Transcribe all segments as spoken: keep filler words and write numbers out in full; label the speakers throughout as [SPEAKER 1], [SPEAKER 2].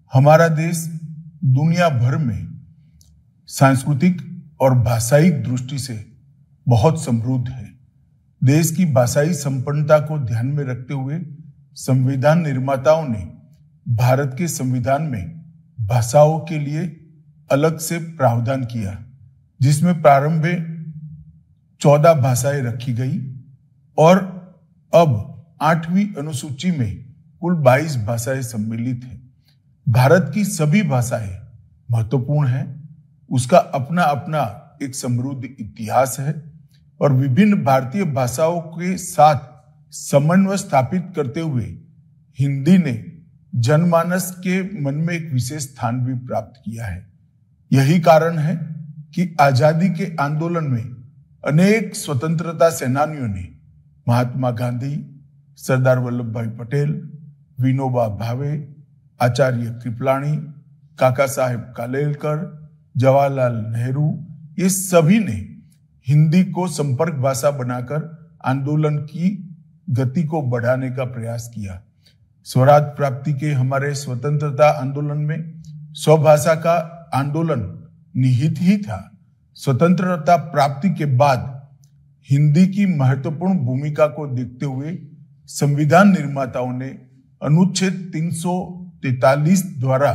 [SPEAKER 1] हमारा देश दुनिया भर में सांस्कृतिक और भाषाई दृष्टि से बहुत समृद्ध है। देश की भाषाई संपन्नता को ध्यान में रखते हुए संविधान निर्माताओं ने भारत के संविधान में भाषाओं के लिए अलग से प्रावधान किया, जिसमें प्रारंभ में चौदह भाषाएं रखी गई और अब आठवीं अनुसूची में कुल बाईस भाषाएं सम्मिलित हैं। भारत की सभी भाषाएं महत्वपूर्ण हैं। उसका अपना अपना एक समृद्ध इतिहास है और विभिन्न भारतीय भाषाओं के साथ समन्वय स्थापित करते हुए हिंदी ने जनमानस के मन में एक विशेष स्थान भी प्राप्त किया है। यही कारण है कि आजादी के आंदोलन में अनेक स्वतंत्रता सेनानियों ने महात्मा गांधी, सरदार वल्लभ भाई पटेल, विनोबा भावे, आचार्य कृपलानी, काका साहेब कालेलकर, जवाहरलाल नेहरू, ये सभी ने हिंदी को संपर्क भाषा बनाकर आंदोलन की गति को बढ़ाने का प्रयास किया। स्वराज प्राप्ति के हमारे स्वतंत्रता आंदोलन में स्वभाषा का आंदोलन निहित ही था। स्वतंत्रता प्राप्ति के बाद हिंदी की महत्वपूर्ण भूमिका को देखते हुए संविधान निर्माताओं ने अनुच्छेद तीन सौ तैंतालीस द्वारा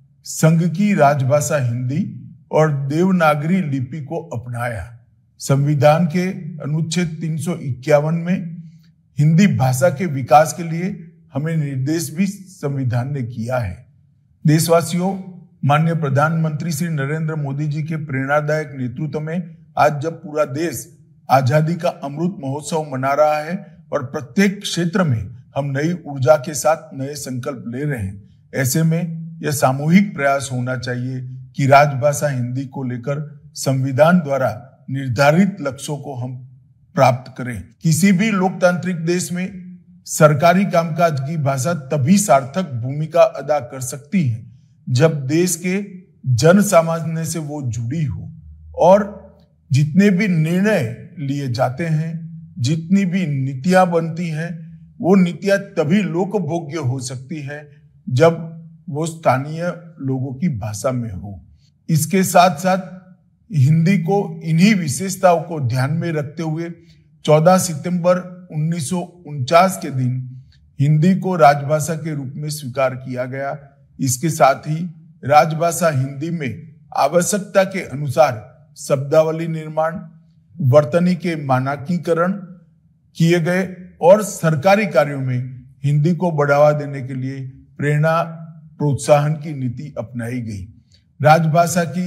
[SPEAKER 1] संघ की राजभाषा हिंदी और देवनागरी लिपि को अपनाया। संविधान के अनुच्छेद तीन सौ इक्यावन में हिंदी भाषा के विकास के लिए हमें निर्देश भी संविधान ने किया है। देशवासियों, माननीय प्रधानमंत्री श्री नरेंद्र मोदी जी के प्रेरणादायक नेतृत्व में आज जब पूरा देश आजादी का अमृत महोत्सव मना रहा है और प्रत्येक क्षेत्र में हम नई ऊर्जा के साथ नए संकल्प ले रहे हैं, ऐसे में यह सामूहिक प्रयास होना चाहिए कि राजभाषा हिंदी को लेकर संविधान द्वारा निर्धारित लक्ष्यों को हम प्राप्त करें। किसी भी लोकतांत्रिक देश में सरकारी कामकाज की भाषा तभी सार्थक भूमिका अदा कर सकती है जब देश के जन सामान्य से वो जुड़ी हो और जितने भी निर्णय लिए जाते हैं, जितनी भी नीतियां बनती हैं, वो नीतियां तभी लोकभोग्य हो सकती है जब वो स्थानीय लोगों की भाषा में हो। इसके साथ साथ हिंदी को इन्हीं विशेषताओं को ध्यान में रखते हुए चौदह सितंबर उन्नीस सौ उनचास के दिन हिंदी को राजभाषा के रूप में स्वीकार किया गया। इसके साथ ही राजभाषा हिंदी में आवश्यकता के अनुसार शब्दावली निर्माण, वर्तनी के मानकीकरण किए गए और सरकारी कार्यों में हिंदी को बढ़ावा देने के लिए प्रेरणा प्रोत्साहन की नीति अपनाई गई। राजभाषा की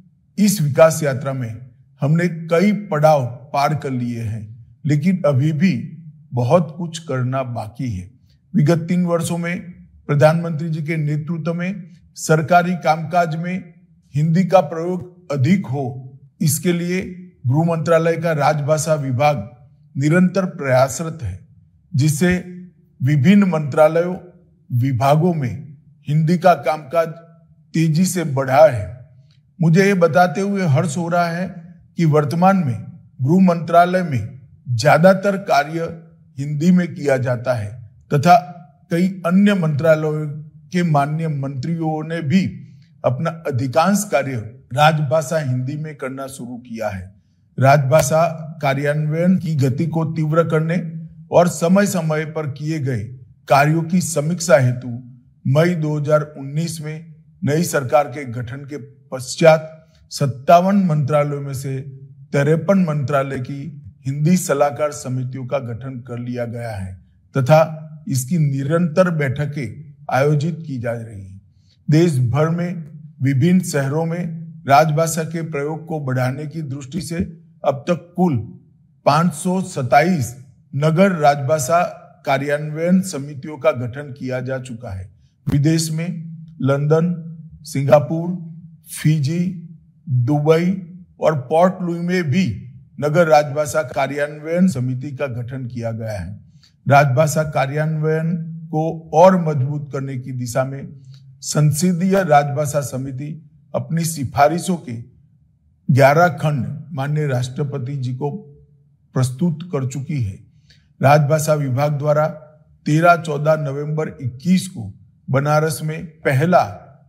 [SPEAKER 1] इस विकास यात्रा में हमने कई पड़ाव पार कर लिए हैं, लेकिन अभी भी बहुत कुछ करना बाकी है। विगत तीन वर्षों में प्रधानमंत्री जी के नेतृत्व में सरकारी कामकाज में हिंदी का प्रयोग अधिक हो, इसके लिए गृह मंत्रालय का राजभाषा विभाग निरंतर प्रयासरत है, जिससे विभिन्न मंत्रालयों विभागों में हिंदी का कामकाज तेजी से बढ़ा है। मुझे ये बताते हुए हर्ष हो रहा है कि वर्तमान में गृह मंत्रालय में ज्यादातर कार्य हिंदी में किया जाता है तथा कई अन्य मंत्रालयों के माननीय मंत्रियों ने भी अपना अधिकांश कार्य राजभाषा हिंदी में करना शुरू किया है। राजभाषा कार्यान्वयन की गति को तीव्र करने और समय समय पर किए गए कार्यों की समीक्षा हेतु मई दो हज़ार उन्नीस में नई सरकार के गठन के पश्चात सत्तावन मंत्रालयों में से तिरपन मंत्रालय की हिंदी सलाहकार समितियों का गठन कर लिया गया है तथा इसकी निरंतर बैठकें आयोजित की जा रही हैं। देश भर में विभिन्न शहरों में राजभाषा के प्रयोग को बढ़ाने की दृष्टि से अब तक कुल पाँच सौ सत्ताईस नगर राजभाषा कार्यान्वयन समितियों का गठन किया जा चुका है। विदेश में लंदन, सिंगापुर, फिजी, दुबई और पोर्ट लुई में भी नगर राजभाषा कार्यान्वयन समिति का गठन किया गया है। राजभाषा कार्यान्वयन को और मजबूत करने की दिशा में संसदीय राजभाषा समिति अपनी सिफारिशों के ग्यारह खंड माननीय राष्ट्रपति जी को प्रस्तुत कर चुकी है। राजभाषा विभाग द्वारा तेरह चौदह नवंबर इक्कीस को बनारस में पहला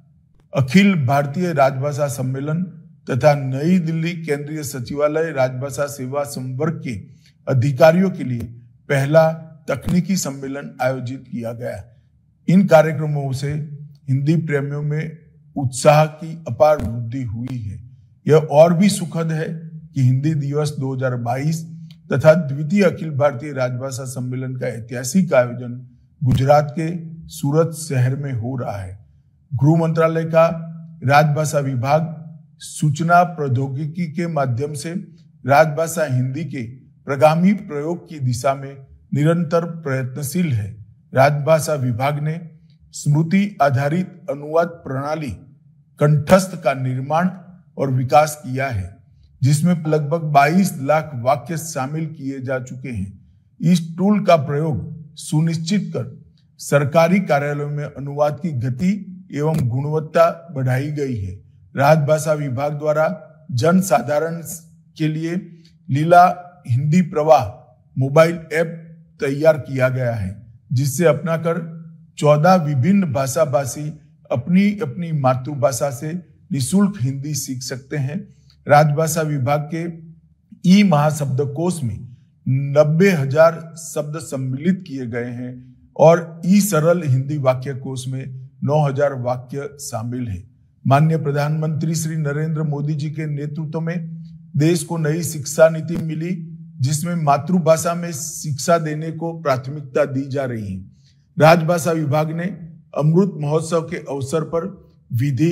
[SPEAKER 1] अखिल भारतीय राजभाषा सम्मेलन तथा नई दिल्ली केंद्रीय सचिवालय राजभाषा सेवा संवर्ग के अधिकारियों के लिए पहला तकनीकी सम्मेलन आयोजित किया गया। इन कार्यक्रमों से हिंदी प्रेमियों में उत्साह की अपार वृद्धि हुई है। यह और भी सुखद है कि हिंदी दिवस दो हज़ार बाईस तथा द्वितीय अखिल भारतीय राजभाषा सम्मेलन का ऐतिहासिक आयोजन गुजरात के सूरत शहर में हो रहा है। गृह मंत्रालय का राजभाषा विभाग सूचना प्रौद्योगिकी के माध्यम से राजभाषा हिंदी के प्रगामी प्रयोग की दिशा में निरंतर प्रयत्नशील है। राजभाषा विभाग ने स्मृति आधारित अनुवाद प्रणाली कंठस्थ का निर्माण और विकास किया है, जिसमें लगभग बाईस लाख वाक्य शामिल किए जा चुके हैं। इस टूल का प्रयोग सुनिश्चित कर सरकारी कार्यालयों में अनुवाद की गति एवं गुणवत्ता बढ़ाई गई है। राजभाषा विभाग द्वारा जन साधारण के लिए लीला हिंदी प्रवाह मोबाइल ऐप तैयार किया गया है, जिससे अपनाकर चौदह विभिन्न भाषा भाषी अपनी अपनी मातृभाषा से निःशुल्क हिंदी सीख सकते हैं। राजभाषा विभाग के ई महाशब्दकोश में नब्बे हजार शब्द सम्मिलित किए गए हैं और ई सरल हिंदी वाक्य कोश में नौ हजार वाक्य शामिल है। माननीय प्रधानमंत्री श्री नरेंद्र मोदी जी के नेतृत्व में देश को नई शिक्षा नीति मिली, जिसमें मातृभाषा में शिक्षा देने को प्राथमिकता दी जा रही है। राजभाषा विभाग ने अमृत महोत्सव के अवसर पर विधि,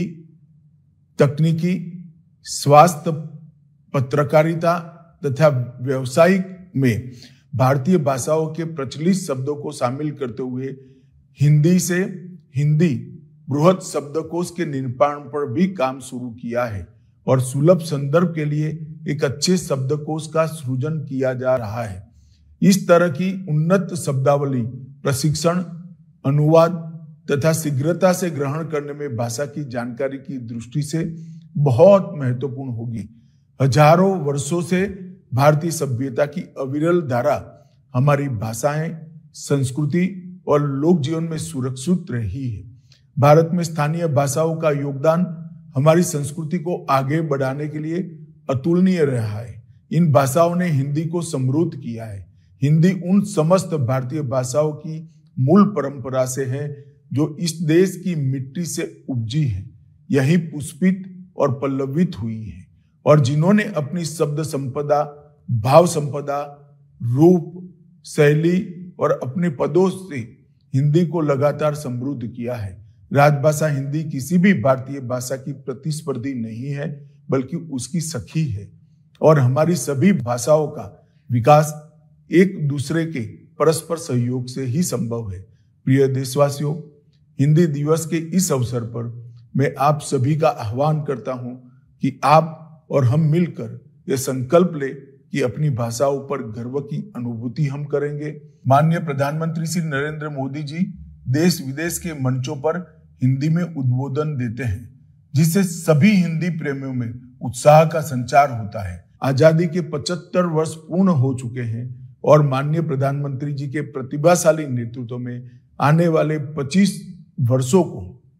[SPEAKER 1] तकनीकी, स्वास्थ्य, पत्रकारिता तथा व्यवसायिक में भारतीय भाषाओं के प्रचलित शब्दों को शामिल करते हुए हिंदी से हिंदी बृहद शब्दकोश के निर्माण पर भी काम शुरू किया है और सुलभ संदर्भ के लिए एक अच्छे शब्दकोश का सृजन किया जा रहा है। इस तरह की उन्नत शब्दावली प्रशिक्षण, अनुवाद तथा शीघ्रता से ग्रहण करने में भाषा की जानकारी की दृष्टि से बहुत महत्वपूर्ण होगी। हजारों वर्षों से भारतीय सभ्यता की अविरल धारा हमारी भाषाएं, संस्कृति और लोक जीवन में सुरक्षित रही है। भारत में स्थानीय भाषाओं का योगदान हमारी संस्कृति को आगे बढ़ाने के लिए अतुलनीय रहा है। इन भाषाओं ने हिंदी को समृद्ध किया है। हिंदी उन समस्त भारतीय भाषाओं की मूल परंपरा से है जो इस देश की मिट्टी से उपजी है, यही पुष्पित और पल्लवित हुई है और जिन्होंने अपनी शब्द संपदा, भाव संपदा, रूप, शैली और अपने पदों से हिंदी को लगातार समृद्ध किया है। राजभाषा हिंदी किसी भी भारतीय भाषा की प्रतिस्पर्धी नहीं है, बल्कि उसकी सखी है और हमारी सभी भाषाओं का विकास एक दूसरे के परस्पर सहयोग से ही संभव है। प्रिय देशवासियों, हिंदी दिवस के इस अवसर पर मैं आप सभी का आह्वान करता हूं कि आप और हम मिलकर यह संकल्प ले कि अपनी भाषाओं पर गर्व की अनुभूति हम करेंगे। माननीय प्रधानमंत्री श्री नरेंद्र मोदी जी देश विदेश के मंचों पर हिंदी में उद्बोधन देते हैं, जिससे सभी हिंदी प्रेमियों में उत्साह का संचार होता है। आजादी के पचहत्तर वर्ष पूर्ण हो चुके हैं और माननीय प्रधानमंत्री जी के प्रतिभाशाली नेतृत्व में आने वाले पच्चीस वर्षों को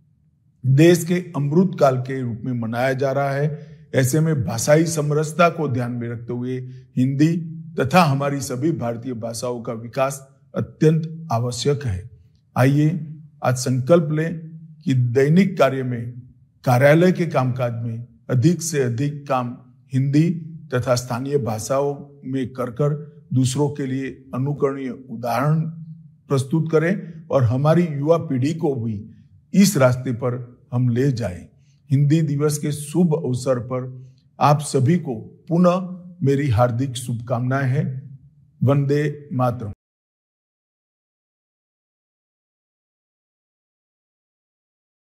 [SPEAKER 1] देश के अमृत काल के रूप में मनाया जा रहा है। ऐसे में भाषाई समरसता को ध्यान में रखते हुए हिंदी तथा हमारी सभी भारतीय भाषाओं का विकास अत्यंत आवश्यक है। आइए आज संकल्प लें कि दैनिक कार्य में, कार्यालय के कामकाज में अधिक से अधिक काम हिंदी तथा स्थानीय भाषाओं में कर कर दूसरों के लिए अनुकरणीय उदाहरण प्रस्तुत करें और हमारी युवा पीढ़ी को भी इस रास्ते पर हम ले जाएं। हिंदी दिवस के शुभ अवसर पर आप सभी को पुनः मेरी हार्दिक शुभकामनाएं हैं। वंदे मातरम।